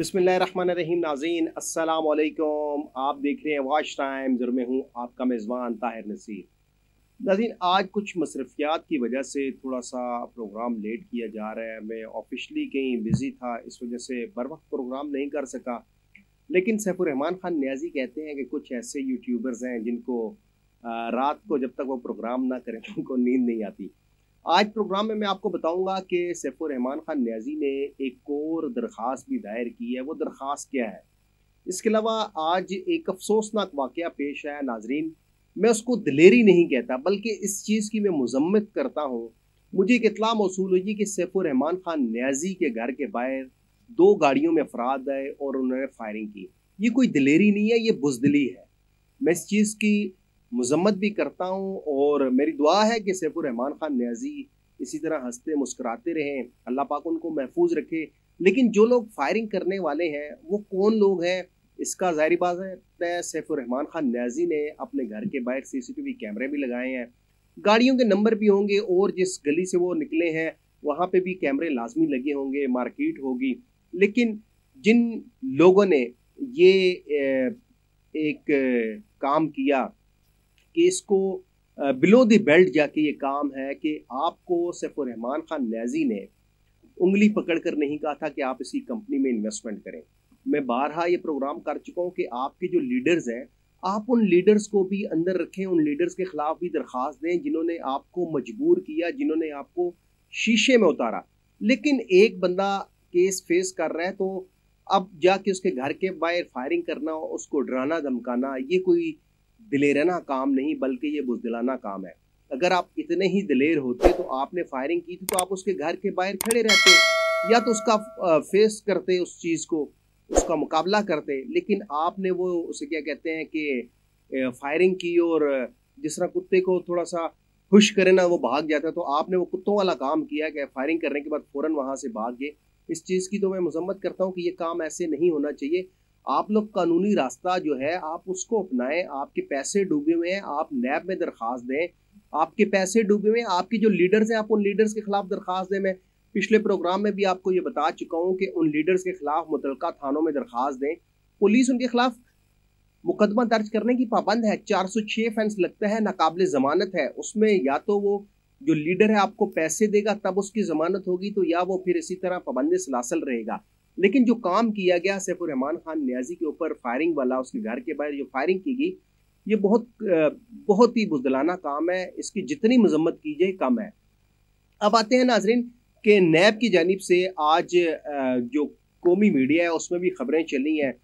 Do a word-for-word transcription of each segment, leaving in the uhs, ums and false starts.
बिस्मिल्लाहिर्रहमानिर्रहीम। नाज़रीन अस्सलाम वालेकुम। आप देख रहे हैं वॉच टाइम्स और मैं हूँ आपका मेज़बान ताहिर नसीर। नाज़रीन, आज कुछ मसरफियात की वजह से थोड़ा सा प्रोग्राम लेट किया जा रहा है। मैं ऑफिशियली कहीं बिज़ी था, इस वजह से बर वक्त प्रोग्राम नहीं कर सका। लेकिन सैफुर रहमान खान न्याज़ी कहते हैं कि कुछ ऐसे यूट्यूबर्स हैं जिनको आ, रात को जब तक वो प्रोग्राम ना करें तो उनको नींद नहीं आती। आज प्रोग्राम में मैं आपको बताऊंगा कि सैफुर रहमान खान न्याज़ी ने एक और दरख्वास्त भी दायर की है। वो दरख्वास्त क्या है? इसके अलावा आज एक अफसोसनाक वाक़या पेश आया नाजरीन। मैं उसको दिलेरी नहीं कहता, बल्कि इस चीज़ की मैं मजम्मत करता हूँ। मुझे एक इत्तला मौसूल हुई कि सैफुर रहमान खान न्याज़ी के घर के बाहर दो गाड़ियों में अफराद आए और उन्होंने फायरिंग की। ये कोई दिलेरी नहीं है, ये बुज़दिली है। मैं इस चीज़ की मजम्मत भी करता हूँ और मेरी दुआ है कि सैफुर रहमान खान न्याज़ी इसी तरह हंसते मुस्कुराते रहें, अल्लाह पाक उनको महफूज रखे। लेकिन जो लोग फायरिंग करने वाले हैं वो कौन लोग हैं, इसका ज़ाहिर बात है सैफुर रहमान खान न्याज़ी ने अपने घर के बाहर सीसीटीवी कैमरे भी लगाए हैं, गाड़ियों के नंबर भी होंगे और जिस गली से वो निकले हैं वहाँ पे भी कैमरे लाजमी लगे होंगे, मार्केट होगी। लेकिन जिन लोगों ने ये एक काम किया कि इसको बिलो द बेल्ट जाके ये काम है कि आपको सैफुर रहमान खान न्याज़ी ने उंगली पकड़ कर नहीं कहा था कि आप इसी कंपनी में इन्वेस्टमेंट करें। मैं बारहा ये प्रोग्राम कर चुका हूँ कि आपके जो लीडर्स हैं, आप उन लीडर्स को भी अंदर रखें, उन लीडर्स के खिलाफ भी दरख्वास्त दें जिन्होंने आपको मजबूर किया, जिन्होंने आपको शीशे में उतारा। लेकिन एक बंदा केस फेस कर रहा है तो अब जाके उसके घर के बाहर फायरिंग करना, उसको डराना धमकाना, ये कोई दिलेराना काम नहीं बल्कि ये बुज़दिलाना काम है। अगर आप इतने ही दिलेर होते तो आपने फायरिंग की थी तो आप उसके घर के बाहर खड़े रहते, या तो उसका फेस करते, उस चीज़ को उसका मुकाबला करते। लेकिन आपने वो उसे क्या कहते हैं कि फायरिंग की और जिस तरह कुत्ते को थोड़ा सा खुश करे ना वो भाग जाता है, तो आपने वो कुत्तों वाला काम किया कि फायरिंग करने के बाद फ़ौरन वहाँ से भाग गए। इस चीज़ की तो मैं मजम्मत करता हूँ कि ये काम ऐसे नहीं होना चाहिए। आप लोग कानूनी रास्ता जो है आप उसको अपनाएं। आपके पैसे डूबे हुए हैं, आप नैब में दरख्वास्त दें। आपके पैसे डूबे हुए हैं, आपके जो लीडर्स हैं आप उन लीडर्स के खिलाफ दरख्वास्त दें। मैं पिछले प्रोग्राम में भी आपको ये बता चुका हूँ कि उन लीडर्स के खिलाफ मुतलका थानों में दरख्वास्त दें। पुलिस उनके खिलाफ मुकदमा दर्ज करने की पाबंद है। चार सौ छः फेंस लगता है, नाकाबिल जमानत है। उसमें या तो वो जो लीडर है आपको पैसे देगा तब उसकी जमानत होगी, तो या वो फिर इसी तरह पाबंद सलासल रहेगा। लेकिन जो काम किया गया सैफुर रहमान खान न्याज़ी के ऊपर फायरिंग वाला, उसके घर के बाहर जो फायरिंग की गई, ये बहुत बहुत ही बुज़दिलाना काम है। इसकी जितनी मजम्मत की जाए कम है। अब आते हैं नाजरीन के नैब की जानिब से आज जो कौमी मीडिया है उसमें भी खबरें चली हैं।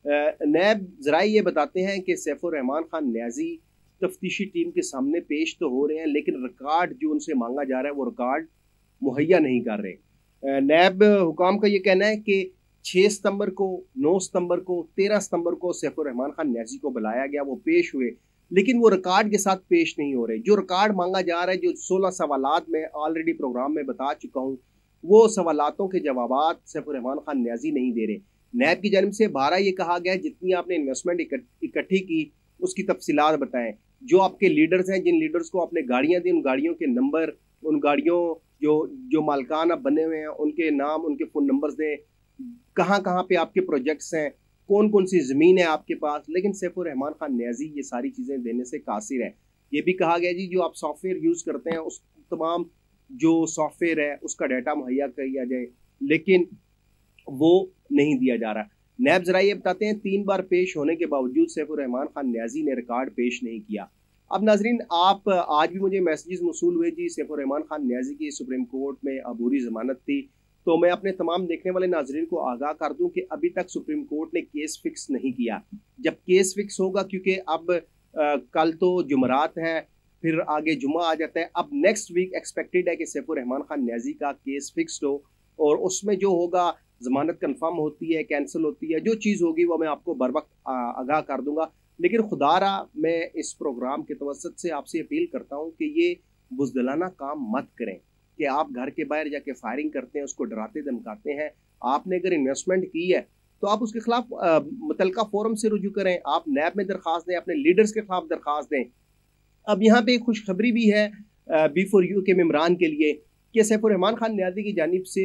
नैब ज़राए ये बताते हैं कि सैफुर रहमान खान न्याज़ी तफ्तीशी टीम के सामने पेश तो हो रहे हैं, लेकिन रिकॉर्ड जो उनसे मांगा जा रहा है वो रिकॉर्ड मुहैया नहीं कर रहे। नैब हुकाम का ये कहना है कि छः सितंबर को, नौ सितंबर को, तेरह सितंबर को सैफुर रहमान खान न्याज़ी को बुलाया गया, वो पेश हुए, लेकिन वो रिकॉर्ड के साथ पेश नहीं हो रहे। जो रिकॉर्ड मांगा जा रहा है, जो सोलह सवालात में ऑलरेडी प्रोग्राम में बता चुका हूँ, वो सवालातों के जवाबात सैफुर रहमान खान न्याज़ी नहीं दे रहे। नैब की जानिब से बारह ये कहा गया जितनी आपने इन्वेस्टमेंट इकट्ठी की उसकी तफसीलात बताएं। जो आपके लीडर्स हैं, जिन लीडर्स को आपने गाड़ियाँ दी, उन गाड़ियों के नंबर, उन गाड़ियों जो जो मालकान अब बने हुए हैं उनके नाम, उनके फ़ोन नंबर्स दें। कहाँ कहाँ पे आपके प्रोजेक्ट्स हैं, कौन कौन सी ज़मीन है आपके पास। लेकिन सैफुर रहमान खान न्याज़ी ये सारी चीज़ें देने से कासिर है। ये भी कहा गया जी जो आप सॉफ्टवेयर यूज़ करते हैं उस तमाम जो सॉफ्टवेयर है उसका डाटा मुहैया किया जाए, लेकिन वो नहीं दिया जा रहा। नैब ज़रा ये बताते हैं तीन बार पेश होने के बावजूद सैफुर रहमान खान न्याज़ी ने रिकॉर्ड पेश नहीं किया। अब नाजरीन, आप आज भी मुझे मैसेजेस मौसूल हुए जी सैफुर रहमान खान न्याज़ी की सुप्रीम कोर्ट में अबूरी जमानत थी, तो मैं अपने तमाम देखने वाले नाजरीन को आगाह कर दूं कि अभी तक सुप्रीम कोर्ट ने केस फिक्स नहीं किया। जब केस फिक्स होगा, क्योंकि अब आ, कल तो जुमरात है, फिर आगे जुमा आ जाता है, अब नेक्स्ट वीक एक्सपेक्टेड है कि सैफुर रहमान खान न्याज़ी का केस फिक्स्ड हो और उसमें जो होगा जमानत कन्फर्म होती है, कैंसिल होती है, जो चीज़ होगी वो मैं आपको बर वक्त आगाह कर दूंगा। लेकिन खुदारा मैं इस प्रोग्राम के तवसत से आपसे अपील करता हूँ कि ये बुज़दिलाना काम मत करें कि आप घर के बाहर जाके फायरिंग करते हैं, उसको डराते धमकाते हैं। आपने अगर इन्वेस्टमेंट की है तो आप उसके खिलाफ मुतलका फोरम से रुजू करें, आप नैब में दरख्वास्त दें, अपने लीडर्स के खिलाफ दरख्वास्त दें। अब यहाँ पे एक खुशखबरी भी है बी फॉर यू के मेम्बरान के लिए कि सैफुर रहमान खान न्याज़ी की जानिब से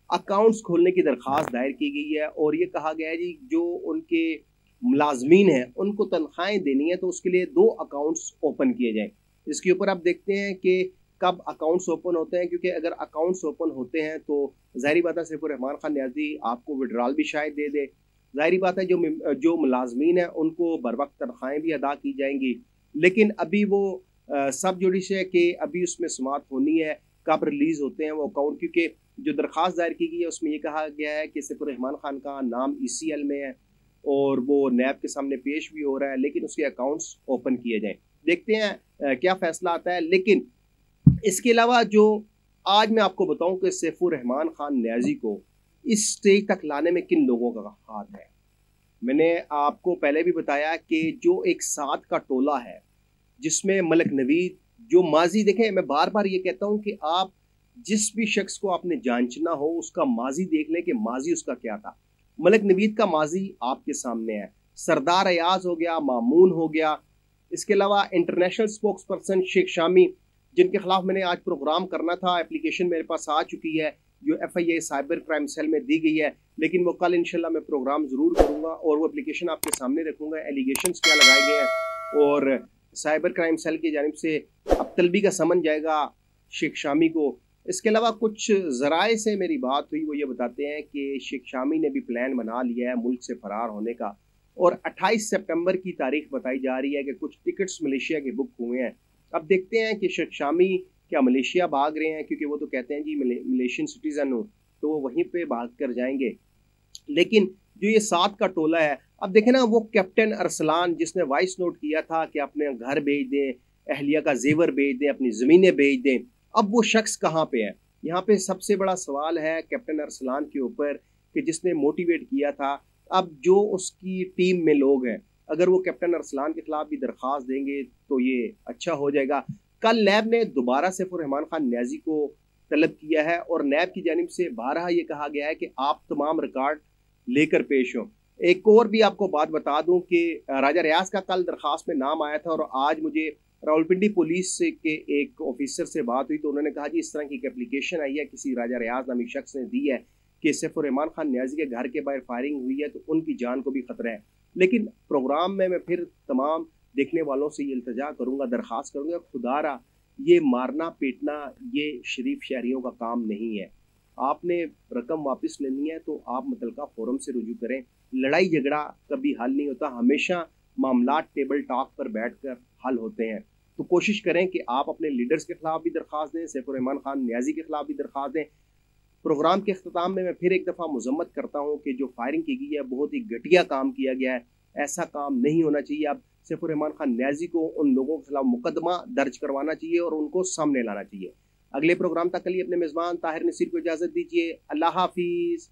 अकाउंट्स खोलने की दरख्वास्त दायर की गई है और ये कहा गया है जी जो उनके मुलाजमीन हैं उनको तनख्वाहें देनी है तो उसके लिए दो अकाउंट्स ओपन किए जाएं। इसके ऊपर आप देखते हैं कि कब अकाउंट्स ओपन होते हैं, क्योंकि अगर अकाउंट्स ओपन होते हैं तो ज़ाहिर बात है सैफुर रहमान खान नियाज़ी आपको विड्रॉल भी शायद दे दे। ज़ाहिर बात है जो जो मुलाजमीन हैं उनको बर वक्त तनख्वाहें भी अदा की जाएंगी। लेकिन अभी वो सब जुडिश है कि अभी उसमें समात होनी है, कब रिलीज़ होते हैं वो अकाउंट, क्योंकि जो दरख्वास्त दायर की गई है उसमें ये कहा गया है कि सैफुर रहमान खान का नाम ई सी एल में है और वो नैब के सामने पेश भी हो रहा है, लेकिन उसके अकाउंट्स ओपन किए जाएं। देखते हैं आ, क्या फ़ैसला आता है। लेकिन इसके अलावा जो आज मैं आपको बताऊं कि सैफुर रहमान खान नियाज़ी को इस स्टेज तक लाने में किन लोगों का हाथ है। मैंने आपको पहले भी बताया कि जो एक साथ का टोला है जिसमें मलिक नवीद, जो माजी, देखें मैं बार बार ये कहता हूं कि आप जिस भी शख्स को आपने जांचना हो उसका माजी देख लें कि माजी उसका क्या था। मलिक नवीद का माजी आपके सामने है, सरदार अयाज हो गया, मामून हो गया, इसके अलावा international spokesperson Sheikh Shami जिनके खिलाफ मैंने आज प्रोग्राम करना था, एप्लीकेशन मेरे पास आ चुकी है जो F I A cyber crime cell में दी गई है, लेकिन वो कल इंशाल्लाह मैं प्रोग्राम ज़रूर करूँगा और वो एप्लीकेशन आपके सामने रखूँगा, एलिगेशंस क्या लगाए गए हैं और साइबर क्राइम सेल की जानिब से अब तलबी का समन जाएगा शेख शामी को। इसके अलावा कुछ ज़राए से मेरी बात हुई, वो ये बताते हैं कि शेख शामी ने भी प्लान बना लिया है मुल्क से फ़रार होने का और अट्ठाईस सितंबर की तारीख बताई जा रही है कि कुछ टिकट्स मलेशिया के बुक हुए हैं। अब देखते हैं कि शेख शामी क्या मलेशिया भाग रहे हैं, क्योंकि वो तो कहते हैं जी मलेशियन सिटीज़न हो तो वो वहीं पे भाग कर जाएंगे। लेकिन जो ये साथ का टोला है, अब देखें ना, वो कैप्टन अरसलान जिसने वॉइस नोट किया था कि अपने घर भेज दें, अहलिया का जेवर भेज दें, अपनी ज़मीनें भेज दें, अब वो शख्स कहाँ पे है। यहाँ पे सबसे बड़ा सवाल है कैप्टन अरसलान के ऊपर कि जिसने मोटिवेट किया था। अब जो उसकी टीम में लोग हैं, अगर वो कैप्टन अरसलान के खिलाफ भी दरख्वास्त देंगे तो ये अच्छा हो जाएगा। कल नैब ने दोबारा सैफुर रहमान खान नियाज़ी को तलब किया है और नैब की जानिब से बारहा ये कहा गया है कि आप तमाम रिकॉर्ड लेकर पेश हों। एक और भी आपको बात बता दूं कि राजा रियाज का कल दरख्वास्त में नाम आया था और आज मुझे रावलपिंडी पुलिस के एक ऑफिसर से बात हुई तो उन्होंने कहा जी इस तरह की एक एप्लीकेशन आई है, किसी राजा रियाज नामी शख्स ने दी है कि सैफुर रहमान खान नियाज़ी के घर के बाहर फायरिंग हुई है तो उनकी जान को भी खतरा है। लेकिन प्रोग्राम में मैं फिर तमाम देखने वालों से ये इल्तजा करूँगा, दरख्वास्त करूँगा, खुदारा ये मारना पीटना ये शरीफ शहरियों का काम नहीं है। आपने रकम वापस लेनी है तो आप मुतलका फोरम से रुजू करें। लड़ाई झगड़ा कभी हल नहीं होता, हमेशा मामला टेबल टॉक पर बैठकर हल होते हैं। तो कोशिश करें कि आप अपने लीडर्स के खिलाफ भी दरख्वास्त दें, सैफुर रहमान खान नियाज़ी के खिलाफ भी दरख्वास्त दें। प्रोग्राम के अख्ताम में मैं फिर एक दफ़ा मजम्मत करता हूँ कि जो फायरिंग की गई है बहुत ही घटिया काम किया गया है, ऐसा काम नहीं होना चाहिए। अब सैफुर रहमान खान नियाज़ी को उन लोगों के खिलाफ मुकदमा दर्ज करवाना चाहिए और उनको सामने लाना चाहिए। अगले प्रोग्राम तक के लिए अपने मेज़बान ताहिर नसीर को इजाज़त दीजिए। अल्लाह हाफिज़।